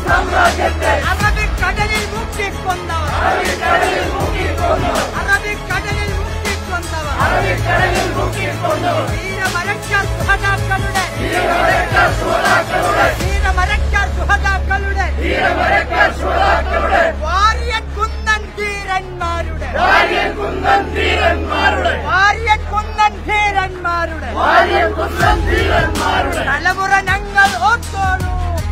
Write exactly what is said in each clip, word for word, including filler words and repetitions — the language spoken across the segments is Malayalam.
അറബിക്കടലിൽ മുക്കിക്കൊന്നവർ അറബിക്കടലിൽ മുക്കിക്കൊന്നവർ വീരമരക്കാർ സുഹദാക്കളുടെ വീരമരക്കാർ സുഹദാക്കളുടെ വാര്യകുന്നൻ ധീരന്മാരുടെ വാര്യകുന്നൻ ധീരന്മാരുടെ തലമുറ ഞങ്ങൾ ഓർത്തോളൂ.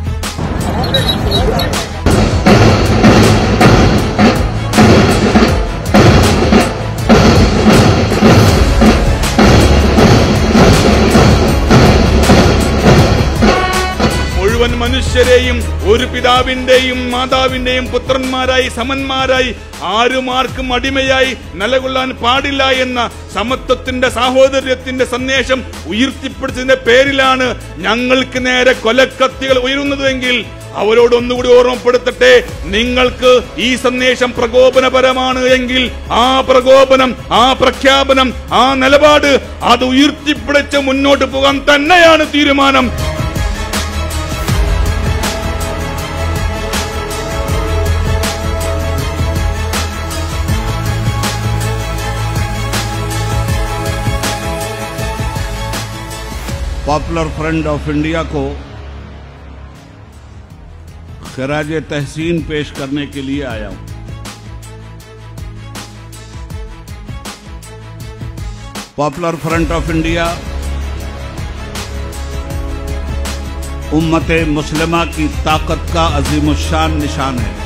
മുഴുവൻ മനുഷ്യരെയും ഒരു പിതാവിന്റെയും മാതാവിന്റെയും പുത്രന്മാരായി സമന്മാരായി ആരുമാർക്കും അടിമയായി നിലകൊള്ളാൻ പാടില്ല എന്ന സമത്വത്തിന്റെ സാഹോദര്യത്തിന്റെ സന്ദേശം ഉയർത്തിപ്പിടിച്ചതിന്റെ പേരിലാണ് ഞങ്ങൾക്ക് നേരെ കൊലക്കത്തികൾ ഉയരുന്നതെങ്കിൽ അവരോട് ഒന്നുകൂടി ഓർമ്മപ്പെടുത്തട്ടെ, നിങ്ങൾക്ക് ഈ സന്ദേശം പ്രകോപനപരമാണ് എങ്കിൽ ആ പ്രകോപനം, ആ പ്രഖ്യാപനം, ആ നിലപാട് അത് ഉയർത്തിപ്പിടിച്ച് മുന്നോട്ട് പോകാൻ തന്നെയാണ് തീരുമാനം. पॉपुलर फ्रंट ऑफ इंडिया को खराज तहसीन पेश करने के लिए आया हूं। पॉपुलर फ्रंट ऑफ इंडिया उम्मत मुस्लिमा की ताकत का अजीमुशान निशान है।